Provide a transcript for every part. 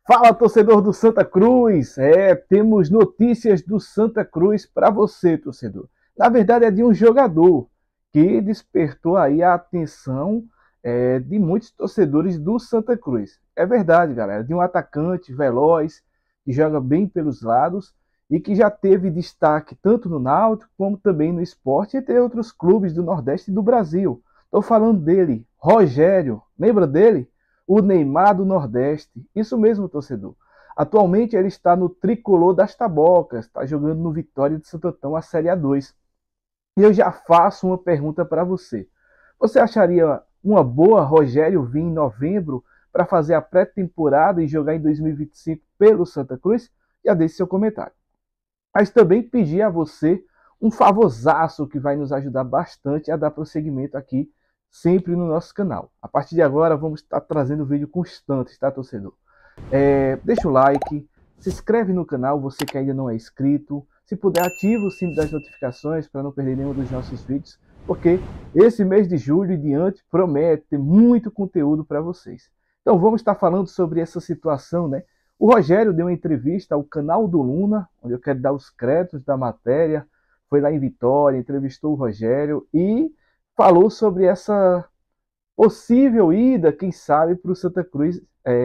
Fala, torcedor do Santa Cruz! Temos notícias do Santa Cruz para você, torcedor. Na verdade, é de um jogador que despertou aí a atenção de muitos torcedores do Santa Cruz. É verdade, galera, de um atacante veloz, que joga bem pelos lados e que já teve destaque tanto no Náutico como também no Sport, entre outros clubes do Nordeste e do Brasil. Estou falando dele, Rogério. Lembra dele? O Neymar do Nordeste. Isso mesmo, torcedor. Atualmente ele está no Tricolor das Tabocas, está jogando no Vitória de Santo Antão, a Série A2. E eu já faço uma pergunta para você. Você acharia uma boa Rogério vir em novembro para fazer a pré-temporada e jogar em 2025 pelo Santa Cruz? Já deixe seu comentário. Mas também pedir a você um favorzaço que vai nos ajudar bastante a dar prosseguimento aqui sempre no nosso canal. A partir de agora vamos estar trazendo vídeo constante, tá, torcedor? Deixa o like, se inscreve no canal, você que ainda não é inscrito. Se puder, ativa o sino das notificações para não perder nenhum dos nossos vídeos, porque esse mês de julho e diante promete ter muito conteúdo para vocês. Então vamos estar falando sobre essa situação, né? O Rogério deu uma entrevista ao canal do Luna, onde eu quero dar os créditos da matéria. Foi lá em Vitória, entrevistou o Rogério e falou sobre essa possível ida, quem sabe, para o Santa Cruz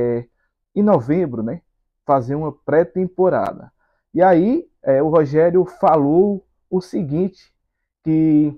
em novembro, né? Fazer uma pré-temporada. E aí o Rogério falou o seguinte, que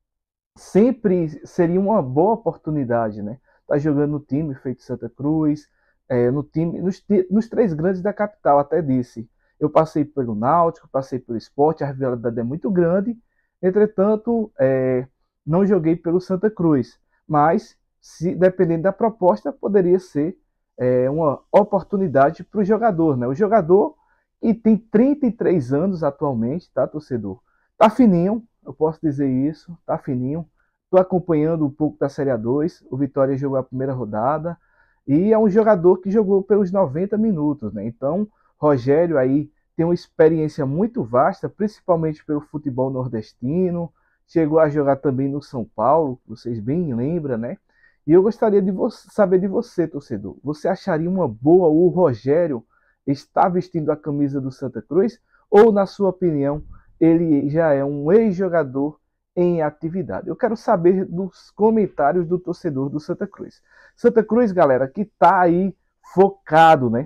sempre seria uma boa oportunidade, né? Tá jogando no time feito Santa Cruz, no time, nos três grandes da capital, até disse. Eu passei pelo Náutico, passei pelo Sport, a rivalidade é muito grande, entretanto, não joguei pelo Santa Cruz, mas, dependendo da proposta, poderia ser uma oportunidade para o jogador, né? O jogador que tem 33 anos atualmente, tá, torcedor? Tá fininho, eu posso dizer isso, tá fininho. Estou acompanhando um pouco da Série A2, o Vitória jogou a primeira rodada, e é um jogador que jogou pelos 90 minutos, né? Então, Rogério aí tem uma experiência muito vasta, principalmente pelo futebol nordestino, chegou a jogar também no São Paulo, vocês bem lembram, né? E eu gostaria de saber de você, torcedor. Você acharia uma boa o Rogério estar vestindo a camisa do Santa Cruz? Ou, na sua opinião, ele já é um ex-jogador em atividade? Eu quero saber dos comentários do torcedor do Santa Cruz. Santa Cruz, galera, que tá aí focado, né?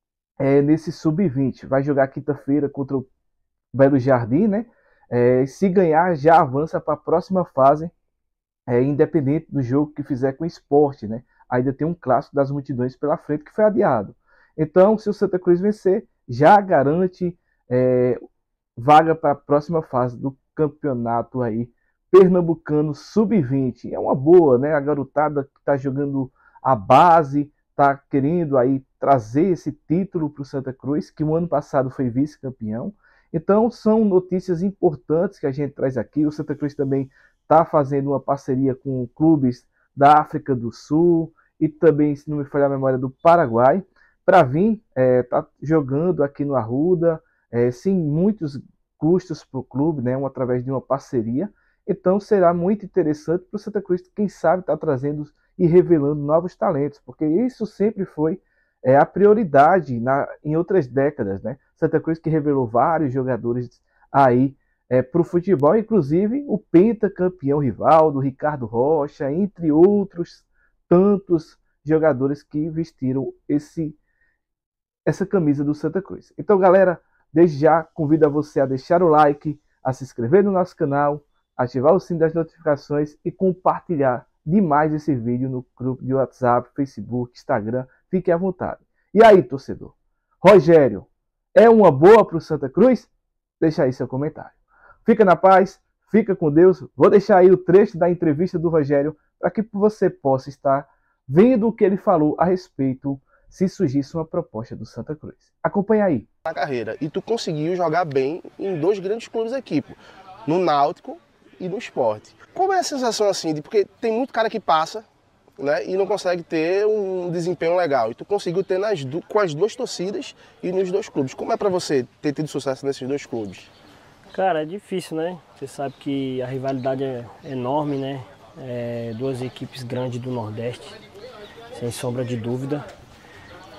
Nesse sub-20. Vai jogar quinta-feira contra o Belo Jardim, né? Se ganhar, já avança para a próxima fase, independente do jogo que fizer com o Sport, né? Ainda tem um clássico das multidões pela frente que foi adiado. Então, se o Santa Cruz vencer, já garante vaga para a próxima fase do campeonato aí pernambucano sub-20. É uma boa, né? A garotada que está jogando a base, está querendo aí trazer esse título para o Santa Cruz, que no ano passado foi vice-campeão. Então, são notícias importantes que a gente traz aqui. O Santa Cruz também está fazendo uma parceria com clubes da África do Sul e também, se não me falhar a memória, do Paraguai, para vir tá jogando aqui no Arruda, sem muitos custos para o clube, né, através de uma parceria. Então será muito interessante para o Santa Cruz, quem sabe, estar trazendo e revelando novos talentos, porque isso sempre foi a prioridade em outras décadas, né? Santa Cruz que revelou vários jogadores aí para o futebol, inclusive o pentacampeão Rivaldo, Ricardo Rocha, entre outros tantos jogadores que vestiram essa camisa do Santa Cruz. Então, galera, desde já convido a você a deixar o like, a se inscrever no nosso canal, ativar o sino das notificações e compartilhar demais esse vídeo no grupo de WhatsApp, Facebook, Instagram. Fique à vontade. E aí, torcedor? Rogério, é uma boa para o Santa Cruz? Deixa aí seu comentário. Fica na paz, fica com Deus. Vou deixar aí o trecho da entrevista do Rogério para que você possa estar vendo o que ele falou a respeito se surgisse uma proposta do Santa Cruz. Acompanha aí. Na carreira. E tu conseguiu jogar bem em dois grandes clubes aqui, pô, no Náutico e no Sport. Como é a sensação assim? Porque tem muito cara que passa, né, e não consegue ter um desempenho legal. E tu conseguiu ter com as duas torcidas e nos dois clubes. Como é pra você ter tido sucesso nesses dois clubes? Cara, é difícil, né? Você sabe que a rivalidade é enorme, né? Duas equipes grandes do Nordeste, sem sombra de dúvida.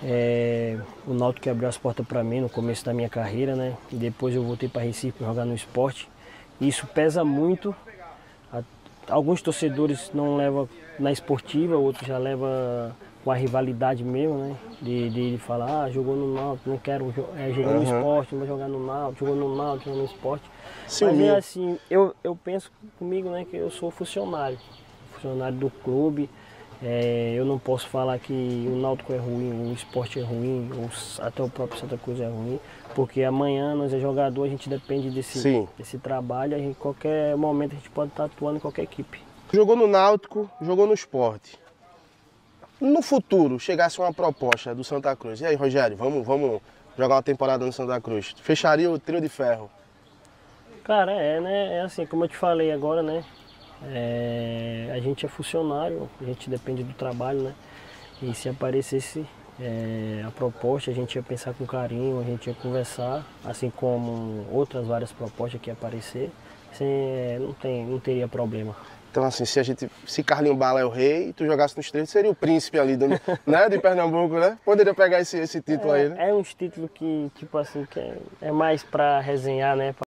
O Náutico que abriu as portas para mim no começo da minha carreira, né? E depois eu voltei para Recife para jogar no Sport. Isso pesa muito. Alguns torcedores não levam na esportiva, outros já levam com a rivalidade mesmo, né? De falar, jogou no Náutico, não quero jogar no Sport, não vou jogar no Náutico, jogou no Náutico, jogou no Sport. Mas é assim, eu penso comigo, né, que eu sou funcionário do clube. Eu não posso falar que o Náutico é ruim, o Sport é ruim, ou até o próprio Santa Cruz é ruim, porque amanhã nós é jogador, a gente depende desse trabalho, em qualquer momento a gente pode estar atuando em qualquer equipe. Jogou no Náutico, jogou no Sport. No futuro, chegasse uma proposta do Santa Cruz, e aí, Rogério, vamos jogar uma temporada no Santa Cruz, fecharia o trio de ferro? Cara, né? É assim, como eu te falei agora, né? A gente é funcionário, a gente depende do trabalho, né? E se aparecesse a proposta, a gente ia pensar com carinho, a gente ia conversar, assim como outras várias propostas que iam aparecer, não teria problema. Então, assim, se Carlinho Bala é o rei, tu jogasse nos três, seria o príncipe ali né, de Pernambuco, né? Poderia pegar esse título aí, né? É uns títulos que, tipo assim, que é mais pra resenhar, né?